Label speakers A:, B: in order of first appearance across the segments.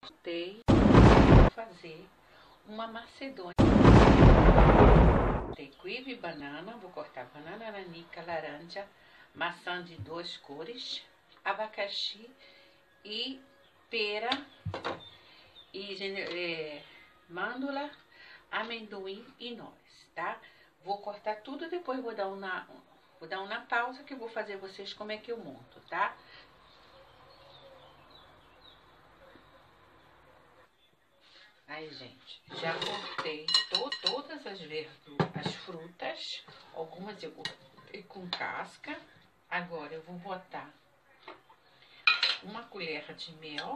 A: Vou fazer uma macedônia. Tem quibe, banana, vou cortar banana, nanica, laranja, maçã de 2 cores, abacaxi e pera e mândula, amendoim e noz, tá? Vou cortar tudo, depois vou dar uma pausa que eu vou fazer vocês como é que eu monto, tá? Aí, gente, já cortei todas as frutas, algumas eu cortei com casca. Agora eu vou botar uma colher de mel.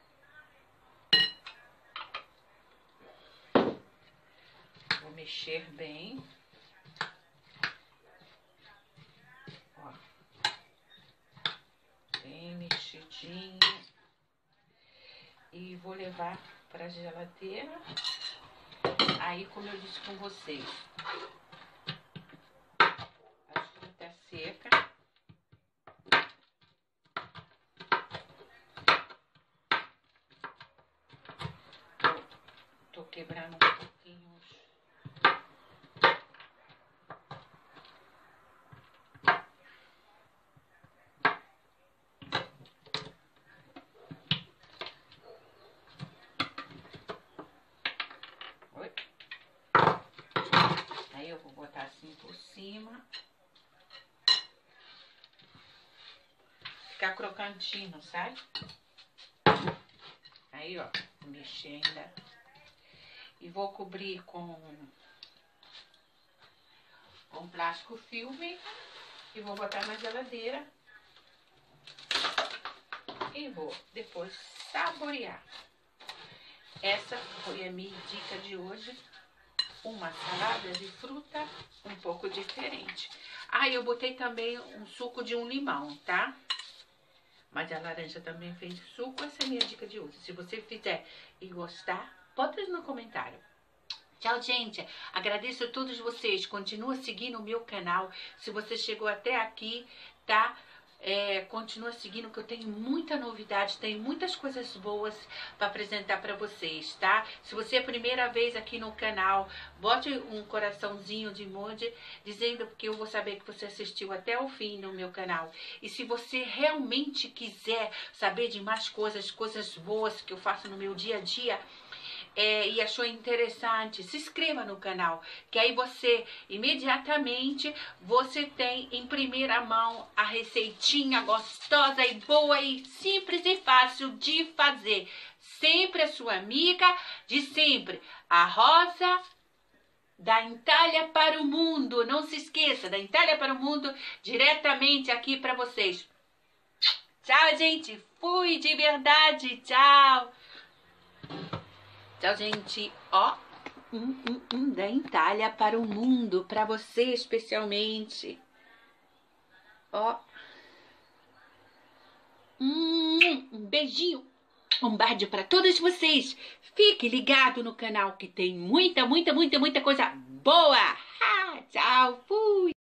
A: Vou mexer bem. Ó, bem mexidinho. E vou levar para a geladeira. Aí, como eu disse com vocês, as frutas secas. Tô quebrando um pouquinho. Aí eu vou botar assim por cima. Ficar crocantinho, sabe? Aí, ó, vou mexer ainda. E vou cobrir com plástico filme. E vou botar na geladeira. E vou depois saborear. Essa foi a minha dica de hoje. Uma salada de fruta um pouco diferente. Ah, eu botei também um suco de um limão, tá? Mas a laranja também fez suco. Essa é a minha dica de hoje. Se você fizer e gostar, bota no comentário. Tchau, gente. Agradeço a todos vocês. Continua seguindo o meu canal. Se você chegou até aqui, tá? Continua seguindo, que eu tenho muita novidade, tenho muitas coisas boas para apresentar para vocês, tá? Se você é a primeira vez aqui no canal, bote um coraçãozinho de emoji, dizendo que eu vou saber que você assistiu até o fim no meu canal. E se você realmente quiser saber de mais coisas boas que eu faço no meu dia a dia, e achou interessante, se inscreva no canal, que aí você imediatamente você tem em primeira mão a receitinha gostosa e boa e simples e fácil de fazer. Sempre a sua amiga de sempre, a Rosa da Itália para o Mundo. Não se esqueça, da Itália para o Mundo, diretamente aqui para vocês. Tchau, gente, fui de verdade, tchau. Tchau, gente. Ó, da Itália para o mundo, para você especialmente. Ó. Um beijinho. Um beijo para todos vocês. Fique ligado no canal que tem muita coisa boa. Tchau, fui.